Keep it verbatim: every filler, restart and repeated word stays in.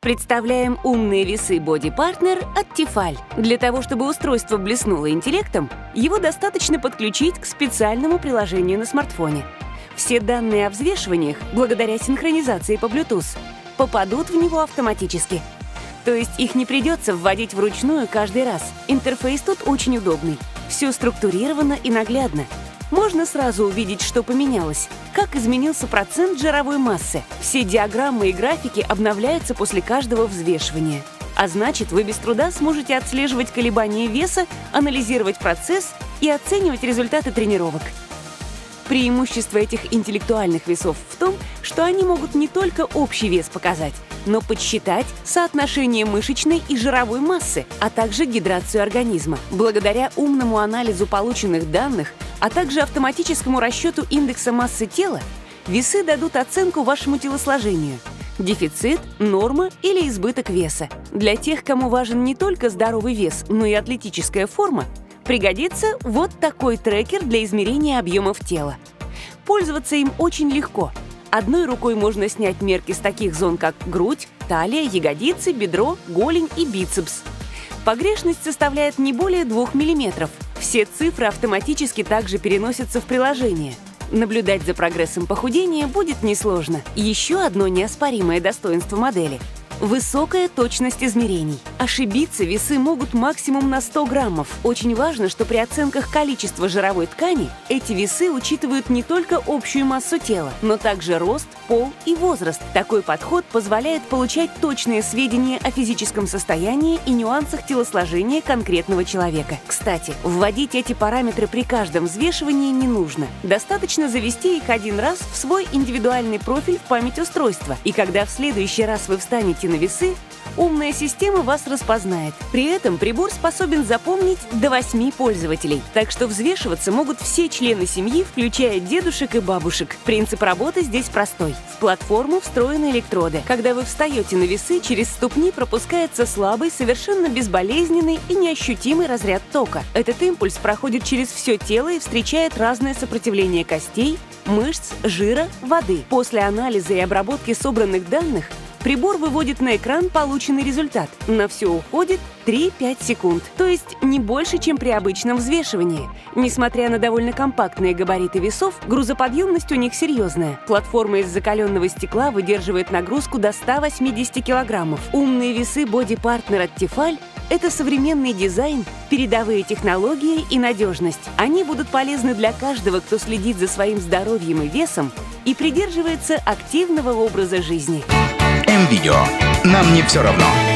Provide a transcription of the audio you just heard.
Представляем умные весы Body Partner от Tefal. Для того, чтобы устройство блеснуло интеллектом, его достаточно подключить к специальному приложению на смартфоне. Все данные о взвешиваниях, благодаря синхронизации по Bluetooth, попадут в него автоматически. То есть их не придется вводить вручную каждый раз. Интерфейс тут очень удобный. Все структурировано и наглядно. Можно сразу увидеть, что поменялось, как изменился процент жировой массы. Все диаграммы и графики обновляются после каждого взвешивания. А значит, вы без труда сможете отслеживать колебания веса, анализировать процесс и оценивать результаты тренировок. Преимущество этих интеллектуальных весов в том, что они могут не только общий вес показать, но подсчитать соотношение мышечной и жировой массы, а также гидрацию организма. Благодаря умному анализу полученных данных, а также автоматическому расчету индекса массы тела, весы дадут оценку вашему телосложению – дефицит, норма или избыток веса. Для тех, кому важен не только здоровый вес, но и атлетическая форма, пригодится вот такой трекер для измерения объемов тела. Пользоваться им очень легко. Одной рукой можно снять мерки с таких зон, как грудь, талия, ягодицы, бедро, голень и бицепс. Погрешность составляет не более двух миллиметров. Все цифры автоматически также переносятся в приложение. Наблюдать за прогрессом похудения будет несложно. Еще одно неоспоримое достоинство модели – высокая точность измерений. Ошибиться весы могут максимум на сто граммов. Очень важно, что при оценках количества жировой ткани эти весы учитывают не только общую массу тела, но также рост, пол и возраст. Такой подход позволяет получать точные сведения о физическом состоянии и нюансах телосложения конкретного человека. Кстати, вводить эти параметры при каждом взвешивании не нужно. Достаточно завести их один раз в свой индивидуальный профиль в память устройства, и когда в следующий раз вы встанете на весы, умная система вас распознает. При этом прибор способен запомнить до восьми пользователей, так что взвешиваться могут все члены семьи, включая дедушек и бабушек. Принцип работы здесь простой. В платформу встроены электроды. Когда вы встаете на весы, через ступни пропускается слабый, совершенно безболезненный и неощутимый разряд тока. Этот импульс проходит через все тело и встречает разное сопротивление костей, мышц, жира, воды. После анализа и обработки собранных данных прибор выводит на экран полученный результат. На все уходит три-пять секунд, то есть не больше, чем при обычном взвешивании. Несмотря на довольно компактные габариты весов, грузоподъемность у них серьезная. Платформа из закаленного стекла выдерживает нагрузку до ста восьмидесяти килограммов. Умные весы Body Partner от Tefal – это современный дизайн, передовые технологии и надежность. Они будут полезны для каждого, кто следит за своим здоровьем и весом и придерживается активного образа жизни. М-Видео. Нам не все равно.